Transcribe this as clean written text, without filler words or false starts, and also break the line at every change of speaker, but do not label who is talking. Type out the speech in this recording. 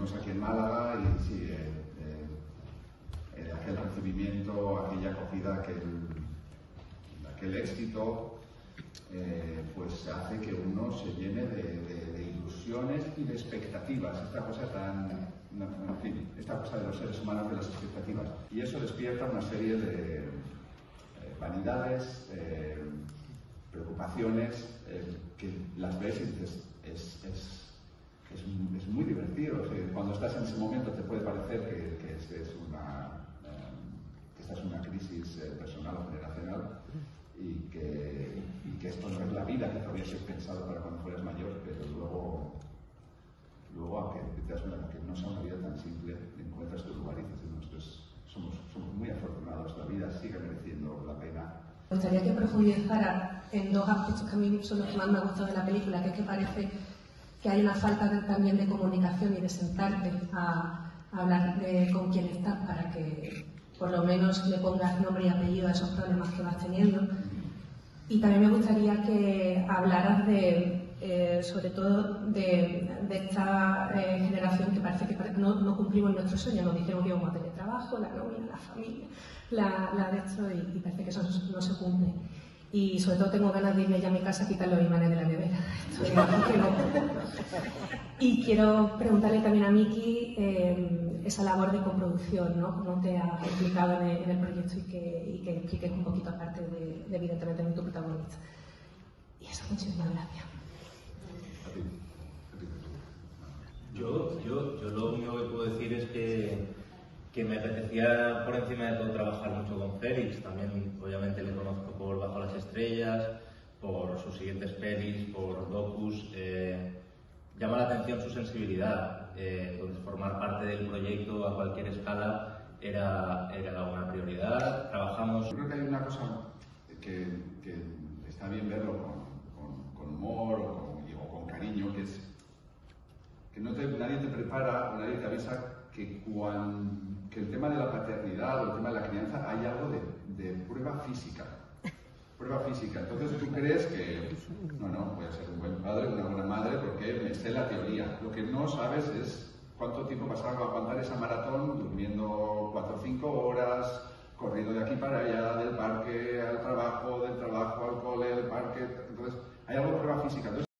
estuvimos aquí en Málaga y sí, aquel recibimiento, aquella acogida, aquel éxito, pues hace que uno se llene de ilusiones y de expectativas. Esta cosa esta cosa de los seres humanos, de las expectativas. Y eso despierta una serie de vanidades, preocupaciones, que las ves y dices, es muy divertido. O sea, cuando estás en ese momento te puede parecer que esta es una crisis personal o generacional y que esto no es la vida que te habías pensado para cuando fueras mayor, pero luego aunque te das cuenta que no sea una vida tan simple, encuentras tu lugar y dices, nosotros somos muy afortunados, la vida sigue mereciendo la pena.
Me gustaría que profundizara en dos aspectos que a mí son los que más me han gustado de la película, que es que parece que hay una falta también de comunicación y de sentarte a hablar con quien estás para que por lo menos le pongas nombre y apellido a esos problemas que vas teniendo. Y también me gustaría que hablaras sobre todo de esta generación que parece que no cumplimos nuestros sueños. Nos dijeron que íbamos a tener trabajo, la nómina, la familia, la de esto, y parece que eso no se cumple. Y sobre todo tengo ganas de irme ya a mi casa a quitar los imanes de la nevera. Y quiero preguntarle también a Miki esa labor de coproducción, ¿no? Cómo te ha implicado en el proyecto y que expliques un poquito aparte de evidentemente de tu protagonista. Y eso, muchísimas gracias.
Yo lo único que puedo decir es que me apetecía por encima de todo trabajar mucho con Félix. También obviamente le conozco por Bajo las Estrellas, por sus siguientes pelis, por docus. Llama la atención su sensibilidad, entonces formar parte del proyecto a cualquier escala era una prioridad. Trabajamos...
Yo creo que hay una cosa que está bien verlo con humor o con cariño, que es que nadie te prepara, nadie te avisa que el tema de la paternidad o el tema de la crianza hay algo de prueba física. Prueba física. Entonces tú crees que no, voy a ser un buen padre, una buena madre, porque me sé la teoría. Lo que no sabes es cuánto tiempo vas a aguantar esa maratón durmiendo 4 o 5 horas, corriendo de aquí para allá, del parque al trabajo, del trabajo al cole, al parque. Entonces hay algo de prueba física. Entonces,